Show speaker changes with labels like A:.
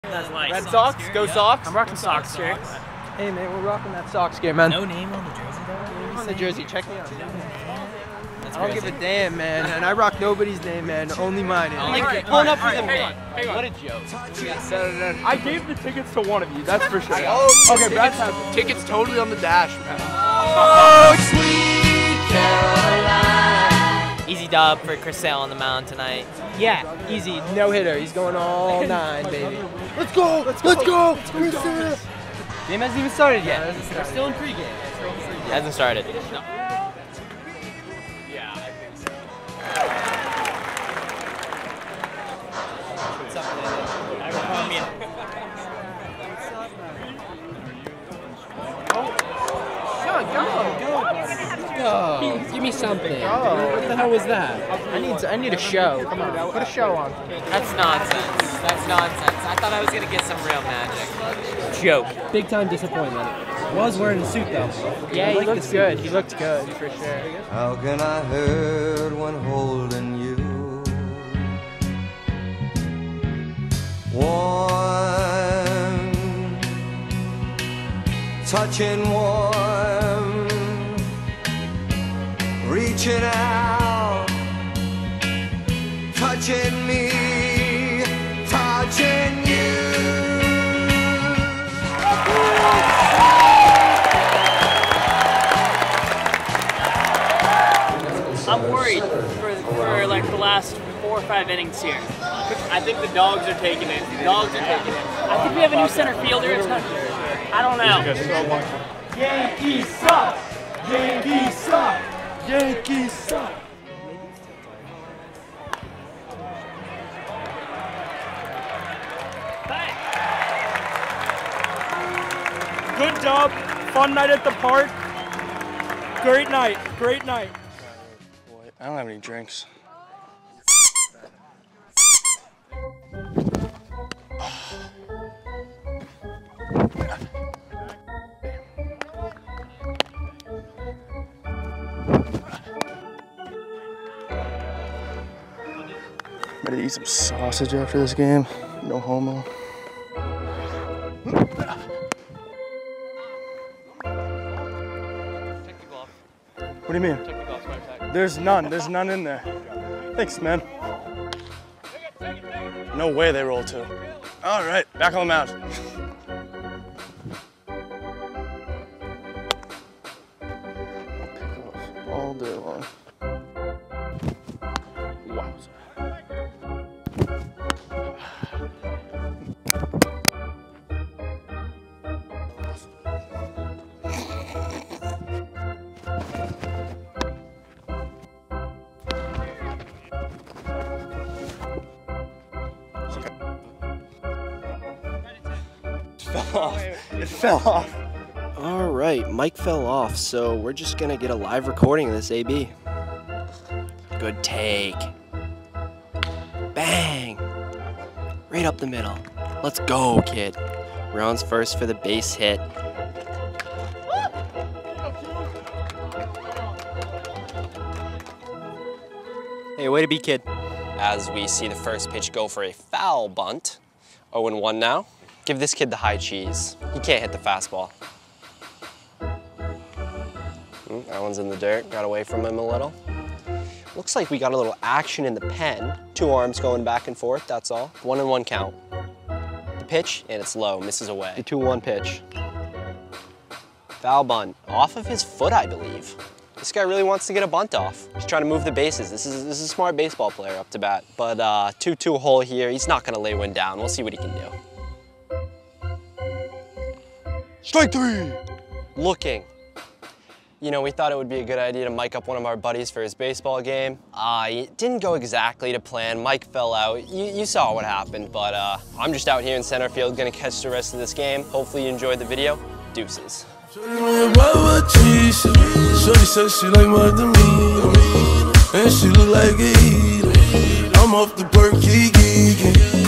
A: Red Sox? Go Sox?
B: I'm rocking Sox here.
A: Hey man, we're rocking that Sox gear, man.
B: No name on the jersey though?
A: On the jersey, check me out. I don't give a damn, man, and I rock nobody's name, man, only mine. Pulling up for the man. What a joke.
C: I gave the tickets to one of you, that's for sure.
A: Okay, Brad's has tickets totally on the dash, man.
D: Oh, sweet Caroline.
E: Easy dub for Chris Sale on the mound tonight.
A: Yeah, easy, no hitter. He's going all 9, baby. Let's go! Let's go! Chris Sale. Game hasn't even started yet. We're still in pregame.
E: Hasn't started. No.
B: Give me something.
A: What the hell was that? I need a show. Come on, put a show on.
E: That's nonsense. That's nonsense. I thought I was gonna get some real magic. Joke.
B: Big time disappointment. Was wearing a suit though.
A: Yeah, he looked good. He looked good for sure.
D: How can I hurt when holding you? Warm, touching warm, reaching out, touching me, touching you.
F: I'm worried for like the last 4 or 5 innings here. I think the dogs are taking it. I think we have a new center fielder. It's not, I don't know.
C: Yankees suck! Yankees suck! Yankees suck! Good job. Fun night at the park. Great night. Great night.
G: Boy, I don't have any drinks. Ready to eat some sausage after this game? No homo. What do you mean? There's none in there. Thanks, man. No way they roll 2. All right, back on the mound. I'll pick off all day long. Wowza. It fell off.
H: All right, Mike fell off, so we're just gonna get a live recording of this AB. Good take. Bang! Right up the middle. Let's go, kid. Rounds first for the base hit. Hey, way to be, kid. As we see the first pitch go for a foul bunt. 0-1 now. Give this kid the high cheese. He can't hit the fastball. That one's in the dirt. Got away from him a little. Looks like we got a little action in the pen. 2 arms going back and forth, that's all. 1-1 count. The pitch, and it's low, misses away. The 2-1 pitch. Foul bunt. Off of his foot, I believe. This guy really wants to get a bunt off. He's trying to move the bases. This is a smart baseball player up to bat. But 2-2 hole here. He's not gonna lay one down. We'll see what he can do. Strike 3! Looking. You know, we thought it would be a good idea to mic up one of our buddies for his baseball game. It didn't go exactly to plan. Mike fell out. You saw what happened, but I'm just out here in center field gonna catch the rest of this game. Hopefully you enjoyed the video. Deuces.
I: Shorty said she like more than me, and she look like a eater. I'm off the perky geeking.